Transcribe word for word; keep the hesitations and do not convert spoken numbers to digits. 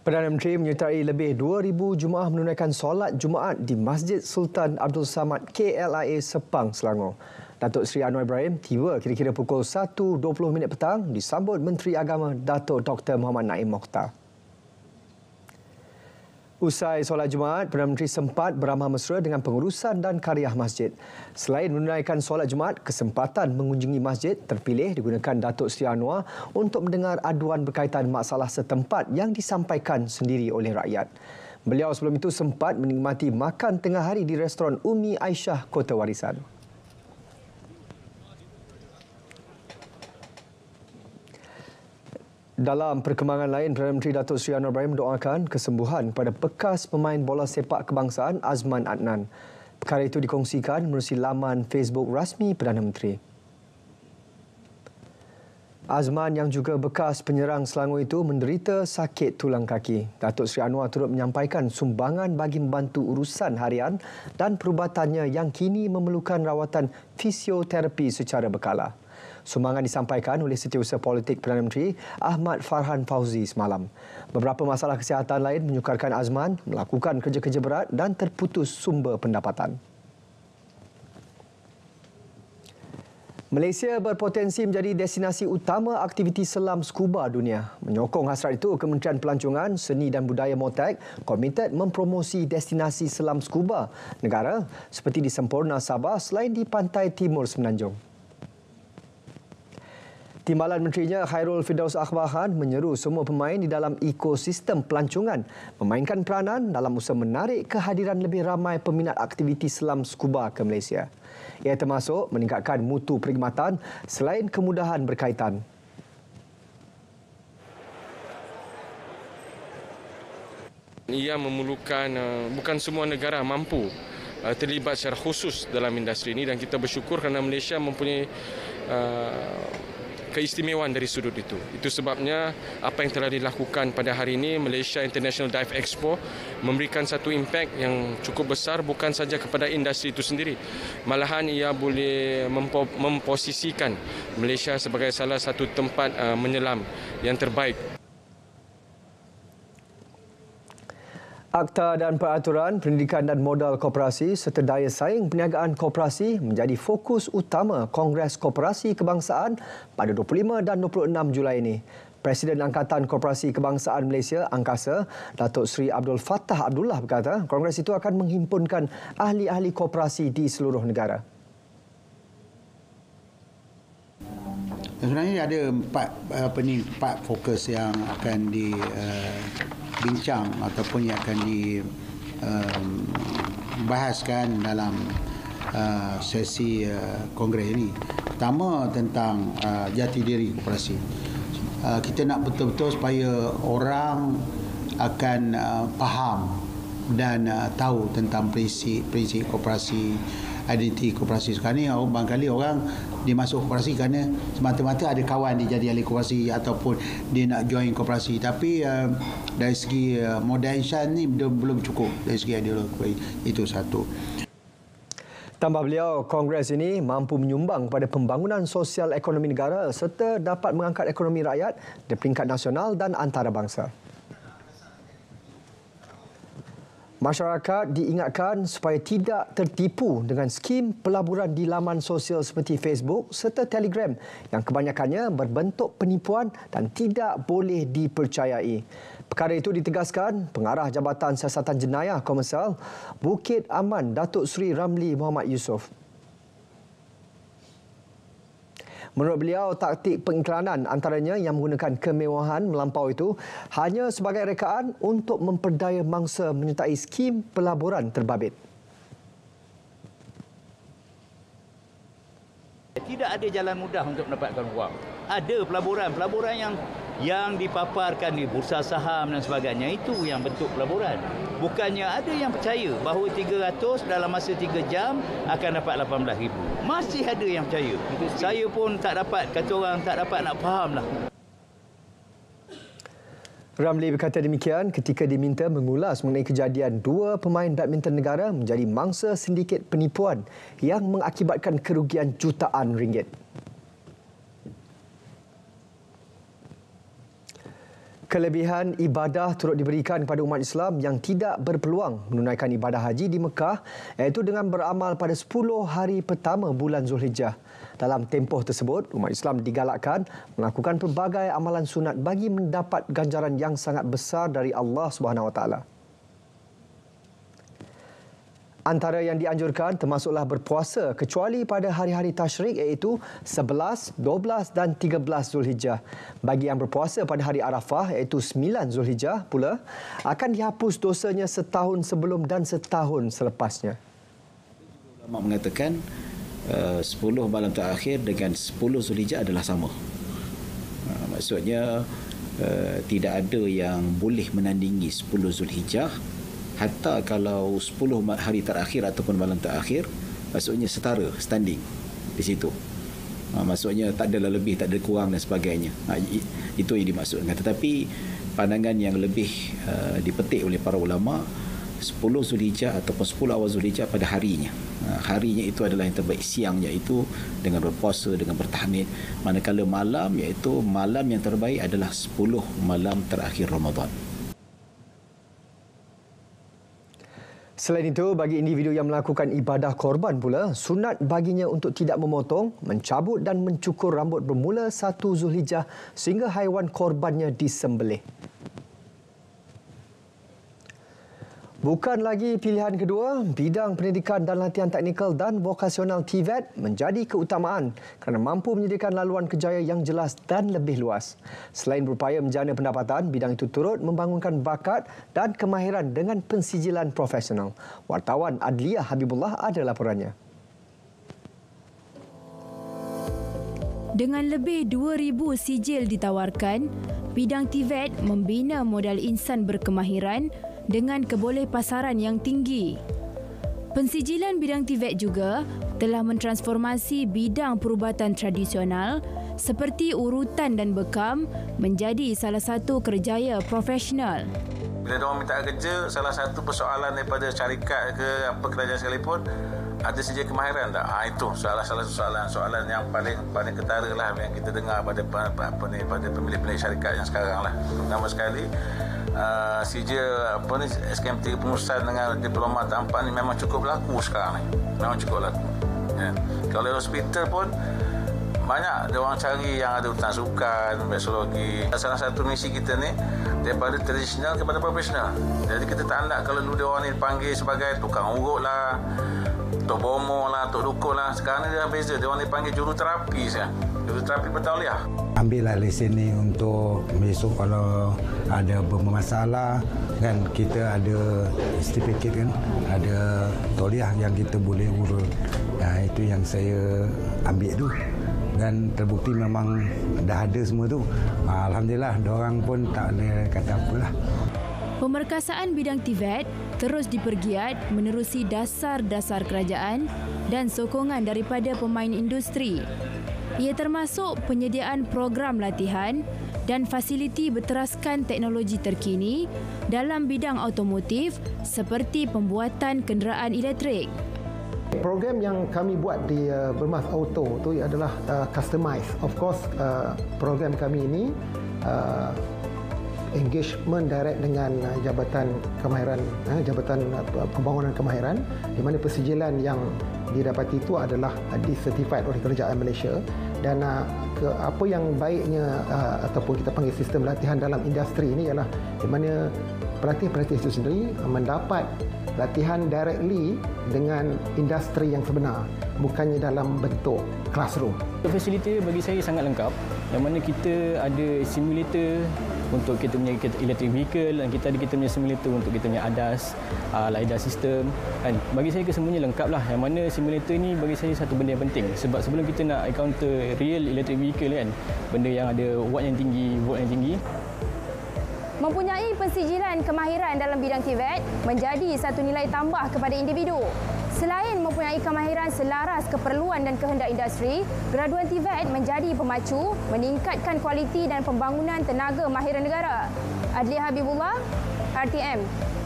Perdana Menteri menyertai lebih dua ribu jemaah menunaikan solat Jumaat di Masjid Sultan Abdul Samad K L I A Sepang, Selangor. Datuk Seri Anwar Ibrahim tiba kira-kira pukul satu dua puluh minit petang disambut Menteri Agama Datuk Doktor Muhammad Naim Mokhtar. Usai solat Jumaat, Perdana Menteri sempat beramah mesra dengan pengurusan dan karya masjid. Selain menunaikan solat Jumaat, kesempatan mengunjungi masjid terpilih digunakan Datuk Seri Anwar untuk mendengar aduan berkaitan masalah setempat yang disampaikan sendiri oleh rakyat. Beliau sebelum itu sempat menikmati makan tengah hari di restoran Umi Aisyah, Kota Warisan. Dalam perkembangan lain, Perdana Menteri Datuk Seri Anwar Ibrahim mendoakan kesembuhan kepada bekas pemain bola sepak kebangsaan Azman Adnan. Perkara itu dikongsikan menerusi laman Facebook rasmi Perdana Menteri. Azman yang juga bekas penyerang Selangor itu menderita sakit tulang kaki. Datuk Seri Anwar turut menyampaikan sumbangan bagi membantu urusan harian dan perubatannya yang kini memerlukan rawatan fisioterapi secara berkala. Sumbangan disampaikan oleh Setiausaha Politik Perdana Menteri Ahmad Farhan Fauzi semalam. Beberapa masalah kesihatan lain menyukarkan Azman melakukan kerja-kerja berat dan terputus sumber pendapatan. Malaysia berpotensi menjadi destinasi utama aktiviti selam skuba dunia. Menyokong hasrat itu, Kementerian Pelancongan, Seni dan Budaya MOTAC komited mempromosi destinasi selam skuba negara seperti di Semporna, Sabah selain di pantai timur Semenanjung. Timbalan Menterinya Khairul Firdaus Akhbahan menyeru semua pemain di dalam ekosistem pelancongan memainkan peranan dalam usaha menarik kehadiran lebih ramai peminat aktiviti selam skuba ke Malaysia. Ia termasuk meningkatkan mutu perkhidmatan selain kemudahan berkaitan. Ia memerlukan, bukan semua negara mampu terlibat secara khusus dalam industri ini dan kita bersyukur kerana Malaysia mempunyai uh, keistimewaan dari sudut itu. Itu sebabnya apa yang telah dilakukan pada hari ini, Malaysia International Dive Expo memberikan satu impak yang cukup besar bukan saja kepada industri itu sendiri. Malahan ia boleh mempo memposisikan Malaysia sebagai salah satu tempat uh, menyelam yang terbaik. Akta dan Peraturan Pendidikan dan Modal Koperasi serta daya saing perniagaan koperasi menjadi fokus utama Kongres Koperasi Kebangsaan pada dua puluh lima dan dua puluh enam Julai ini. Presiden Angkatan Koperasi Kebangsaan Malaysia Angkasa, Datuk Seri Abdul Fattah Abdullah berkata, Kongres itu akan menghimpunkan ahli-ahli koperasi di seluruh negara. Sebenarnya ada empat apa ni empat fokus yang akan dibincang uh, ataupun yang akan dibahaskan um, dalam uh, sesi uh, kongres ini. Pertama tentang uh, jati diri koperasi. Uh, kita nak betul-betul supaya orang akan uh, faham dan uh, tahu tentang prinsip-prinsip koperasi, identiti koperasi. Sekarang ni barangkali orang dia masuk koperasi kerana semata-mata ada kawan dia jadi ahli koperasi ataupun dia nak join koperasi, tapi uh, dari segi uh, modal insan ni belum cukup dari segi ideologi. Itu satu. Tambah beliau, Kongres ini mampu menyumbang kepada pembangunan sosial ekonomi negara serta dapat mengangkat ekonomi rakyat di peringkat nasional dan antarabangsa. Masyarakat diingatkan supaya tidak tertipu dengan skim pelaburan di laman sosial seperti Facebook serta Telegram yang kebanyakannya berbentuk penipuan dan tidak boleh dipercayai. Perkara itu ditegaskan Pengarah Jabatan Siasatan Jenayah Komersial Bukit Aman Datuk Seri Ramli Muhammad Yusof. Menurut beliau, taktik pengiklanan antaranya yang menggunakan kemewahan melampau itu hanya sebagai rekaan untuk memperdaya mangsa menyertai skim pelaburan terbabit. Tidak ada jalan mudah untuk mendapatkan wang. Ada pelaburan, pelaburan yang yang dipaparkan di bursa saham dan sebagainya, itu yang bentuk pelaburan. Bukannya ada yang percaya bahawa tiga ratus dalam masa tiga jam akan dapat lapan belas ribu. Masih ada yang percaya. Saya pun tak dapat, kata orang tak dapat nak faham lah. Ramli berkata demikian ketika diminta mengulas mengenai kejadian dua pemain badminton negara menjadi mangsa sindiket penipuan yang mengakibatkan kerugian jutaan ringgit. Kelebihan ibadah turut diberikan kepada umat Islam yang tidak berpeluang menunaikan ibadah haji di Mekah, iaitu dengan beramal pada sepuluh hari pertama bulan Zulhijjah. Dalam tempoh tersebut, umat Islam digalakkan melakukan pelbagai amalan sunat bagi mendapat ganjaran yang sangat besar dari Allah Subhanahu Wa Taala. Antara yang dianjurkan termasuklah berpuasa kecuali pada hari-hari tasyrik iaitu sebelas, dua belas dan tiga belas Zulhijjah. Bagi yang berpuasa pada hari Arafah iaitu sembilan Zulhijjah pula akan dihapus dosanya setahun sebelum dan setahun selepasnya. Ulama mengatakan uh, sepuluh malam terakhir dengan sepuluh Zulhijjah adalah sama. Uh, maksudnya uh, tidak ada yang boleh menandingi sepuluh Zulhijjah. Hatta kalau sepuluh hari terakhir ataupun malam terakhir, maksudnya setara, standing di situ. Ha, maksudnya tak adalah lebih, tak ada kurang dan sebagainya. Ha, itu yang dimaksudkan. Tetapi pandangan yang lebih uh, dipetik oleh para ulama, sepuluh Zulhijjah ataupun sepuluh awal Zulhijjah pada harinya. Ha, harinya itu adalah yang terbaik, siangnya itu dengan berpuasa, dengan bertahmid. Manakala malam, iaitu malam yang terbaik adalah sepuluh malam terakhir Ramadan. Selain itu, bagi individu yang melakukan ibadah korban pula, sunat baginya untuk tidak memotong, mencabut dan mencukur rambut bermula satu Zulhijjah sehingga haiwan korbannya disembelih. Bukan lagi pilihan kedua, bidang pendidikan dan latihan teknikal dan vokasional T V E T menjadi keutamaan kerana mampu menyediakan laluan kerjaya yang jelas dan lebih luas. Selain berupaya menjana pendapatan, bidang itu turut membangunkan bakat dan kemahiran dengan pensijilan profesional. Wartawan Adliah Habibullah ada laporannya. Dengan lebih dua ribu sijil ditawarkan, bidang T V E T membina modal insan berkemahiran dengan kebolehpasaran yang tinggi. Pensijilan bidang T V E T juga telah mentransformasi bidang perubatan tradisional seperti urutan dan bekam menjadi salah satu kerjaya profesional. Bila diorang minta kerja, salah satu persoalan daripada syarikat ke apa kerajaan sekalipun, ada sijil kemahiran tak? Ha, itu salah salah soalan soalan yang paling paling ketara lah yang kita dengar pada apa ni pada pemilik-pemilik syarikat yang sekarang lah. Pertama sekali uh, sijil apa ni S K M T pengurusan dengan diploma tampak ni memang cukup laku sekarang ni. Memang cukup laku. Ya. Kalau hospital pun banyak dia orang cari yang ada urutan sukan, biologi. Salah satu misi kita ni daripada tradisional kepada profesional. Jadi kita tak nak kalau dulu dia orang ni dipanggil sebagai tukang urut lah, tok bomo lah, tok dukun lah. Sekarang ni dia beza. Dia orang dipanggil juruterapi saya. Juruterapi bertauliah. Ambillah lesen ni untuk besok kalau ada bermasalah kan, kita ada sertifikat kan, ada tauliah yang kita boleh urut. Ya, itu yang saya ambil tu. Dan terbukti memang dah ada semua tu. Alhamdulillah, diorang pun tak boleh kata apalah. Pemerkasaan bidang T V E T terus dipergiat menerusi dasar-dasar kerajaan dan sokongan daripada pemain industri. Ia termasuk penyediaan program latihan dan fasiliti berteraskan teknologi terkini dalam bidang automotif seperti pembuatan kenderaan elektrik. Program yang kami buat di uh, Bermas Auto tu adalah uh, customized. Of course, uh, program kami ini uh, engagement direct dengan uh, Jabatan Kemahiran, uh, Jabatan uh, Pembangunan Kemahiran, di mana persijilan yang didapati itu adalah uh, disertified oleh Kerajaan Malaysia. Dan uh, ke, apa yang baiknya uh, ataupun kita panggil sistem latihan dalam industri ini ialah di mana pelatih-pelatih itu sendiri uh, mendapat latihan directly dengan industri yang sebenar, bukannya dalam bentuk classroom. Fasiliti bagi saya sangat lengkap, yang mana kita ada simulator untuk kita punya electric vehicle dan kita ada kita punya simulator untuk kita punya A D A S, uh, LiDAR system. Kan? Bagi saya kesemuanya lengkap lah, yang mana simulator ini bagi saya satu benda yang penting. Sebab sebelum kita nak encounter real electric vehicle kan, benda yang ada watt yang tinggi, volt yang tinggi, mempunyai pensijilan kemahiran dalam bidang T V E T menjadi satu nilai tambah kepada individu. Selain mempunyai kemahiran selaras keperluan dan kehendak industri, graduan T V E T menjadi pemacu meningkatkan kualiti dan pembangunan tenaga mahiran negara. Adliah Habibullah, R T M.